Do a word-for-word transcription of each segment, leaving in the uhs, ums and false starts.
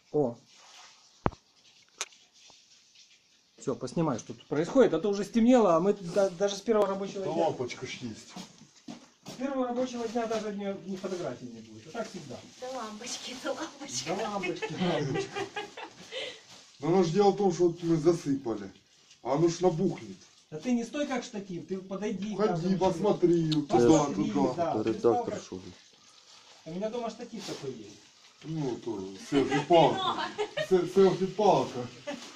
О. Все, поснимай, что тут происходит. А то уже стемнело, а мы да, даже с первого рабочего Да дня... лампочка ж есть. С первого рабочего дня даже ни, ни фотографий не будет. А так всегда. Да лампочки, да лампочки. Да лампочки, лампочки. Но оно ж дело в том, что вот мы засыпали. А оно ж набухнет. Да ты не стой как штатив, ты подойди. Ходи, там, посмотри, вот Посмотри, туда, туда. да. Это редактор, что ли? У меня дома штатив такой есть. Ну, то, селфи-палка. Се- Селфи-палка.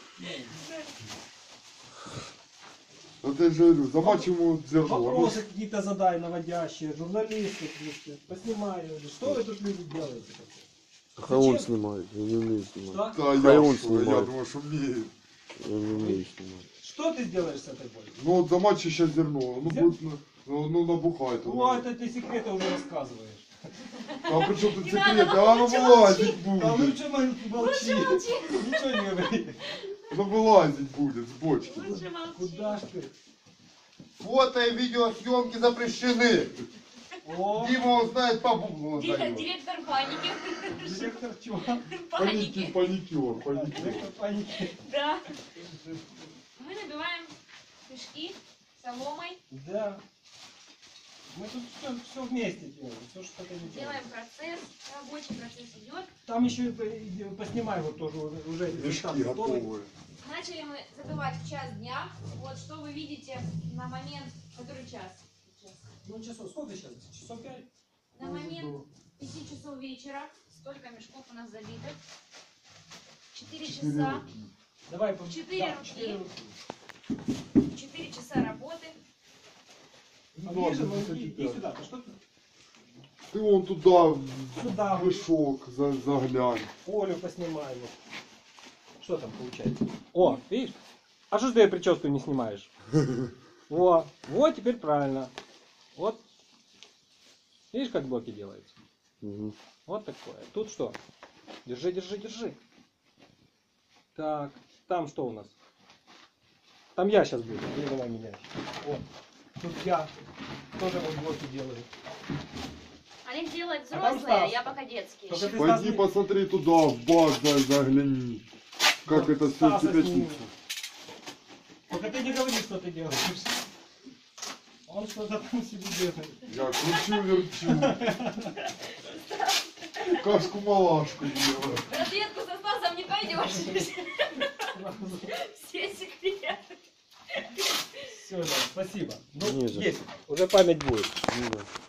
Вот я же говорю, замачиваем его зерно. Вопросы какие-то задай наводящие, журналисты, поснимай. Что вы тут люди делаете? Хай он снимает, я не умею снимать. Что? Да, Хай я, он что, я снимает. думаю, что умеет. Я не умею снимать. Что ты делаешь с этой болью? Ну вот замачивай сейчас зерно, ну Зер- будет, ну, ну, ну, набухает. Ну, оно. а это ты секреты уже рассказываешь. А при чем тут Не секрет? надо, А оно лучше вылазить А будет. лучше мол- молчи. молчи. Ничего не говори. Оно вылазить будет с бочки. Лучше молчи. Куда ж ты? Фото и видеосъемки запрещены. О, Дима узнает, по бублу Директор, узнает. директор паники. директор чего? Паники, Паники. паникер, паникер. Директор паники. Да. Мы набиваем мешки соломой, Да. Мы тут все, все вместе делаем. Все, что ты не делаешь. делаем процесс, рабочий процесс идет. Там еще и по- поснимай вот тоже уже результат Мешки готовый. готовые. Начали мы забивать в час дня. Вот что вы видите на момент, который час? Сейчас. Ну часов, сколько сейчас? Часов пять? На момент пяти часов вечера столько мешков у нас забито. Четыре Четыре часа. руки. Давай, по- Четыре да, руки. четыре руки. Четыре часа работы. А Ну, ближе, ладно, ну, кстати, иди, иди да. сюда. Ты что ты? Ты вон туда, Сюда. в мешок за- заглянь. Олю поснимаем. Что там получается? О, видишь? А что ж ты прическу не снимаешь? О, вот теперь правильно. Вот. Видишь, как блоки делаются? Мгм. Вот такое. Тут что? Держи, держи, держи. Так, там что у нас? Там я сейчас буду. Ты давай меня. Вот. Тут я тоже вот блоки делаю. Олег делает А там взрослые, Стас. я пока детские. Только ты Пойди Стас, посмотри туда, в бак, за- загляни. Как Вот это все Стаса кипятится. сними. Только ты не говори, что ты делаешь. Он что-то там себе делает. Я кручу, верчу. Кашку-малашку делаю. В разведку со Стасом не пойдешь. Все секреты. Все, да, спасибо. Ну, Не за есть. Уже память будет. Ну да.